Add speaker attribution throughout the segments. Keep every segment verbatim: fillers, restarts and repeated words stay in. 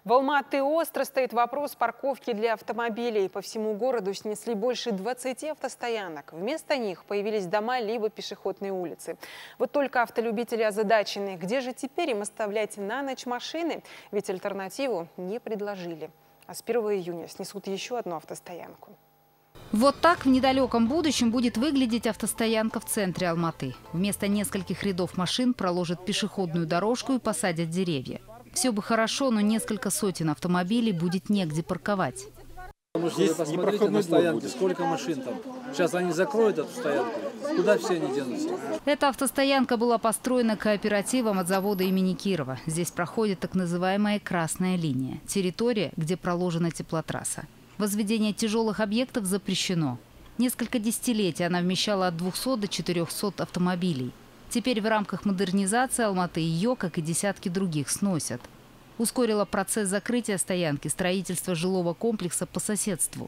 Speaker 1: В Алма-Аты остро стоит вопрос парковки для автомобилей. По всему городу снесли больше двадцати автостоянок. Вместо них появились дома либо пешеходные улицы. Вот только автолюбители озадачены. Где же теперь им оставлять на ночь машины? Ведь альтернативу не предложили. А с первого июня снесут еще одну автостоянку.
Speaker 2: Вот так в недалеком будущем будет выглядеть автостоянка в центре Алматы. Вместо нескольких рядов машин проложат пешеходную дорожку и посадят деревья. Все бы хорошо, но несколько сотен автомобилей будет негде парковать.
Speaker 3: Здесь непроходной стоянки, сколько машин там. Сейчас они закроют эту стоянку. Куда все они денутся?
Speaker 2: Эта автостоянка была построена кооперативом от завода имени Кирова. Здесь проходит так называемая красная линия – территория, где проложена теплотрасса. Возведение тяжелых объектов запрещено. Несколько десятилетий она вмещала от двухсот до четырёхсот автомобилей. Теперь в рамках модернизации Алматы ее, как и десятки других, сносят. Ускорило процесс закрытия стоянки строительство жилого комплекса по соседству.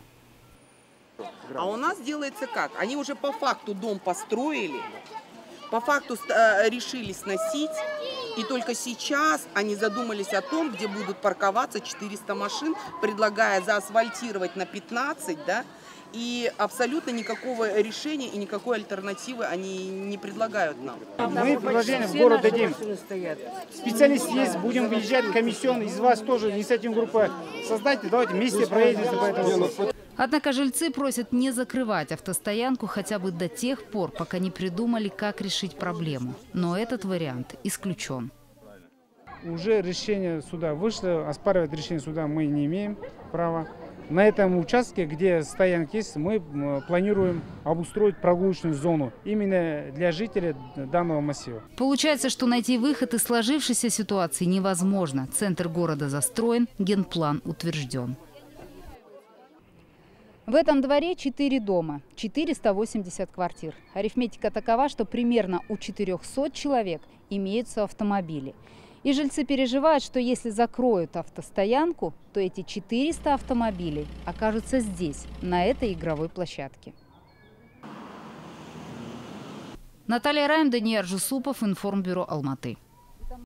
Speaker 4: А у нас делается как? Они уже по факту дом построили, по факту решили сносить. И только сейчас они задумались о том, где будут парковаться четыреста машин, предлагая заасфальтировать на пятнадцать, да, и абсолютно никакого решения и никакой альтернативы они не предлагают нам.
Speaker 5: Мы предложение в город дадим. Специалист есть, будем выезжать, комиссион из вас тоже, инициативная группа создайте, давайте вместе проедемся по этому.
Speaker 2: Однако жильцы просят не закрывать автостоянку хотя бы до тех пор, пока не придумали, как решить проблему. Но этот вариант исключен.
Speaker 5: Уже решение суда вышло, оспаривать решение суда мы не имеем права. На этом участке, где стоянки есть, мы планируем обустроить прогулочную зону именно для жителей данного массива.
Speaker 2: Получается, что найти выход из сложившейся ситуации невозможно. Центр города застроен, генплан утвержден. В этом дворе четыре дома, четыреста восемьдесят квартир. Арифметика такова, что примерно у четырёхсот человек имеются автомобили. И жильцы переживают, что если закроют автостоянку, то эти четыреста автомобилей окажутся здесь, на этой игровой площадке. Наталья Раим, Даниил Жусупов, Информбюро Алматы.